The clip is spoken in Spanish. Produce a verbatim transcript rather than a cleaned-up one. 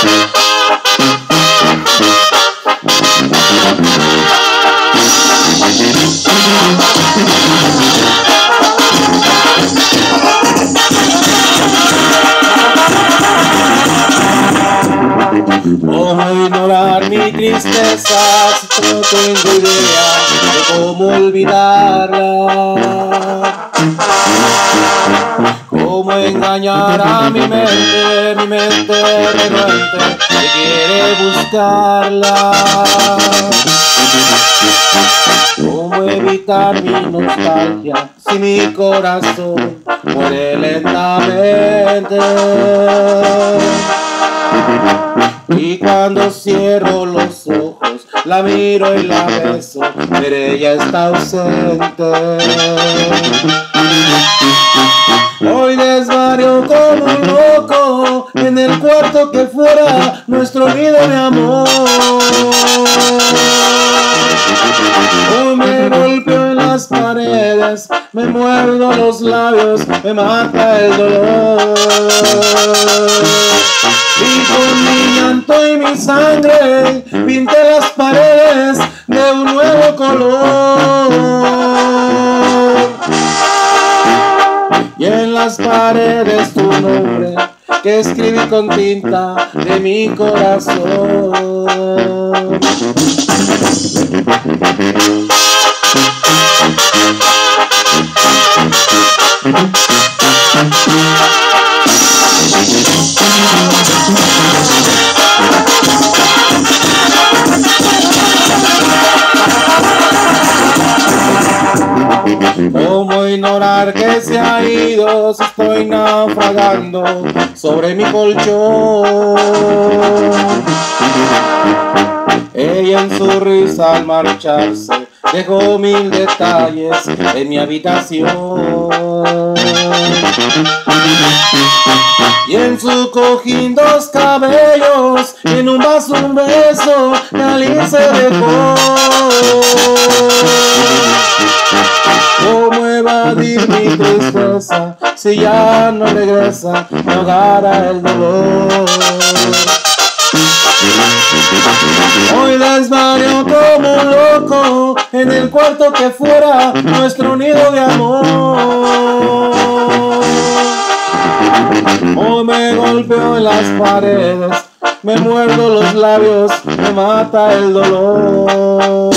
¿Cómo ignorar mi tristeza si no tengo idea de cómo olvidarla? ¿Cómo engañar a mi mente, mi mente renuente que quiere buscarla? ¿Cómo evitar mi nostalgia si mi corazón muere lentamente? Y cuando cierro los ojos, la miro y la beso, pero ella está ausente. Hoy desvarío como un loco en el cuarto que fuera nuestro nido de amor. Hoy me golpeo en las paredes, me muerdo los labios, me mata el dolor. Y con mi llanto y mi sangre pinté las paredes de un nuevo color. Y en las paredes tu nombre que escribí con tinta de mi corazón. ¿Cómo ignorar que se ha ido si estoy naufragando sobre mi colchón? Ella en su risa al marcharse dejó mil detalles en mi habitación. Y en su cojín dos cabellos, en un vaso un beso, alguien se dejó. ¿Cómo evadir mi tristeza si ya no regresa, me ahogará el dolor? Hoy desvarío como un loco en el cuarto que fuera nuestro nido de amor. Hoy me golpeo en las paredes, me muerdo los labios, me mata el dolor.